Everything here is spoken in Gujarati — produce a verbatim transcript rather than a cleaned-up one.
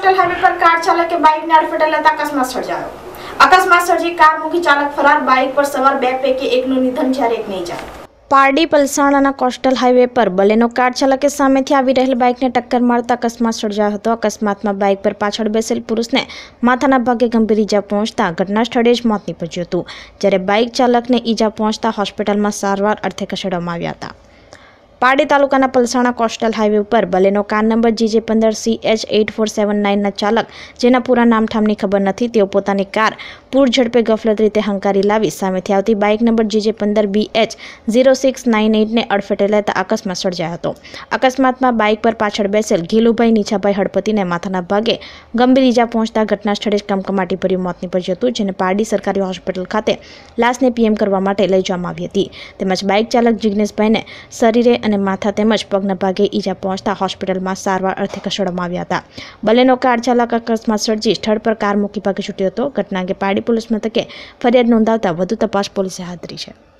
કોસ્ટલ હાઈવે પર કાર ચાલકે બાઇકને અડફેટે લેતા અકસ્માત સર્જાયો। અકસ્માત સર્જી કાર મૂકી ચાલક ફરાર, બાઇક પર સવાર બે પૈકી એકનું નિધન જ્યારે એકને ઈજા। પારડી પલસાણાના કોસ્ટલ હાઈવે પર બલેનો કાર ચાલકે સામેથી આવી રહેલ બાઇકને ટક્કર મારતા અકસ્માત સર્જાયો હતો। અકસ્માતમાં બાઇક પર પાછળ બેસેલ પુરુષને માથાના ભાગે ગંભીર ઈજા પહોંચતા ઘટના સ્થળે જ મોત નીપજ્યું હતું, જ્યારે બાઇક ચાલકને ઈજા પહોંચતા હોસ્પિટલમાં સારવાર અર્થે ખસેડવામાં આવ્યા હતા। પારડી તાલુકાના પલસાણા કોસ્ટલ હાઈવે ઉપર બલેનો કાર નંબર જીજે પંદર C H eight four seven નાઇનના ચાલક, જેના પૂરા નામઠામની ખબર નથી, તેઓ પોતાની કાર પૂર ઝડપે ગફલત રીતે હંકારી લાવી સામેથી આવતી બાઇક નંબર જીજે પંદર B H zero six nine એટને અડફેટે લેતા અકસ્માત સર્જાયો હતો। અકસ્માતમાં બાઇક પર પાછળ બેસેલ ઘીલુભાઈ નીછાભાઈ હળપતિને માથાના ભાગે ગંભીર ઈજા પહોંચતા ઘટના સ્થળે જ કમકમાટી ભર્યું મોત નીપજ્યું હતું, જેને પારડી સરકારી હોસ્પિટલ ખાતે લાશને પીએમ કરવા માટે લઈ જવામાં આવી હતી। તેમજ બાઇક ચાલક જિગ્નેશભાઈને શરીરે અને માથા તેમજ પગના ભાગે ઈજા પહોંચતા હોસ્પિટલમાં સારવાર અર્થે ખસેડવામાં આવ્યા હતા। બલેનો કાર ચાલક અકસ્માત સર્જી સ્થળ પર કાર મૂકી ભાગી છૂટ્યો હતો। ઘટના અંગે પારડી પોલીસ મથકે ફરિયાદ નોંધાવતા વધુ તપાસ પોલીસે હાથ ધરી છે।